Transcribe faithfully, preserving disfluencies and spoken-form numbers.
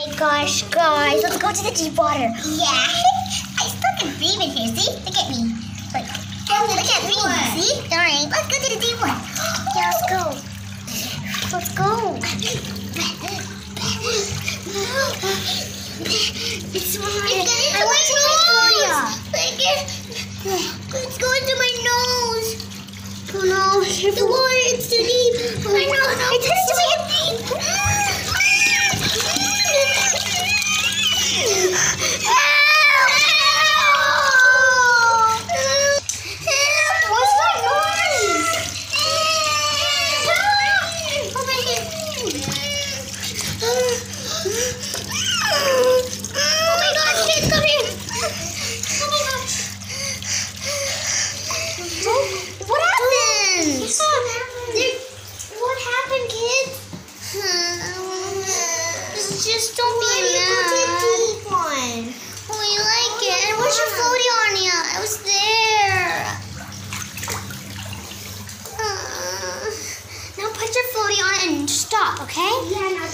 my gosh, guys. Let's go to the deep water. Yeah. I still can breathe in here. See? Look at me. Look. Look at me. See? Alright. Let's go to the deep one. Yeah, let's go. Let's go. It's hard. I want to my nose. It's going to my nose. Oh no. The water, it's too deep. I know. It's headed to my deep. What's that noise? Oh my God. Oh my God, kids, come here. Oh my God. What happened? What happened, kids? Just don't be mad. We like it. And where's your floaty, Annia? I was there. Uh, now put your floaty on and stop, okay? Yeah,